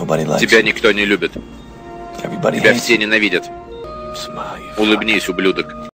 Тебя никто не любит. Тебя все ненавидят. Улыбнись, ублюдок.